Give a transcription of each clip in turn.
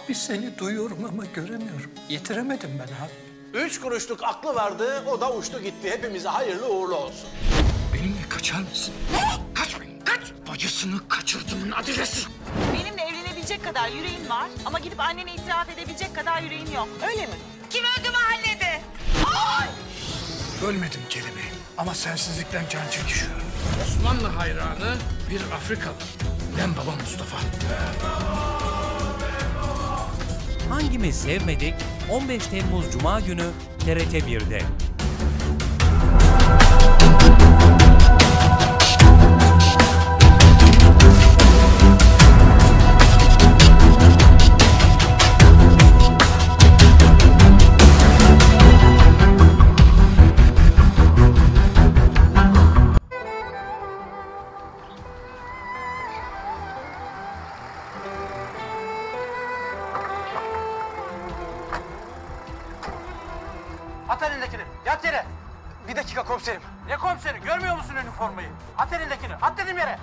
Abi seni duyuyorum ama göremiyorum. Yetiremedim ben abi. 3 kuruşluk aklı vardı, o da uçtu gitti. Hepimize hayırlı uğurlu olsun. Benimle kaçar mısın? Ne? Kaçmayın, kaç! Bacısını kaçırdığımın adresi. Benimle evlenebilecek kadar yüreğin var ama gidip annene itiraf edebilecek kadar yüreğin yok. Öyle mi? Kim öldü mahallede? Ay! Ölmedim kelebeğim ama sensizlikten can çekişiyorum. Osmanlı hayranı bir Afrikalı. Ben baba Mustafa. Hangimiz Sevmedik? 15 Temmuz Cuma günü TRT 1'de. At elindekini. Yat yere. Bir dakika komiserim. Ne komiseri? Görmüyor musun üniformayı? At elindekini. At dedim yere.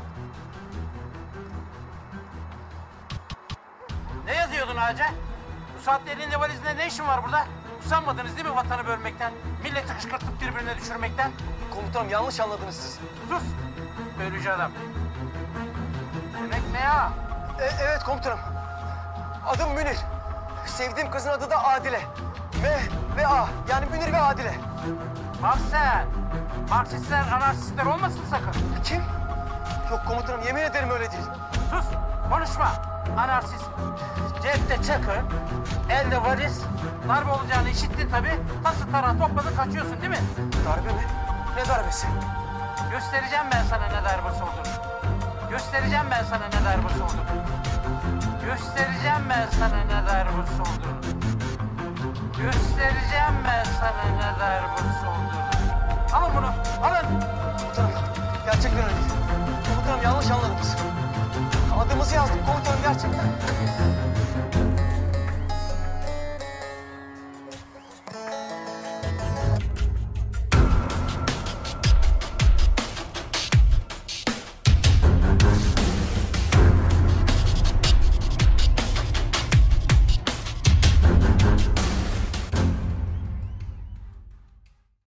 Ne yazıyordun ağaca? Bu saatte elinde valizinde ne işin var burada? Usanmadınız değil mi vatanı bölmekten? Milleti kışkırtıp birbirine düşürmekten? Komutanım yanlış anladınız siz. Sus! Bölücü adam. Demek ne ya? Evet komutanım. Adım Münir. Sevdiğim kızın adı da Adile. M ve A. Yani Münir ve Adile. Bak sen. Marksistler, anarşistler olmasın sakın. Kim? Yok komutanım yemin ederim öyle değil. Sus! Konuşma! Anarşist. Cepte çakı, elde valiz. Darbe olacağını işittin tabii. Tası tarağı topladın kaçıyorsun değil mi? Darbe mi? Ne darbesi? Göstereceğim ben sana ne darbesi olduğunu. Göstereceğim ben sana ne darbesi olduğunu. Göstereceğim ben sana ne darbesi olduğunu. Göstereceğim ben sana ne darbesi olduğunu. Alın bunu, alın. Komutanım gerçekten öyle değil. Komutanım yanlış anladınız. Adımızı yazdık komutanım gerçekten.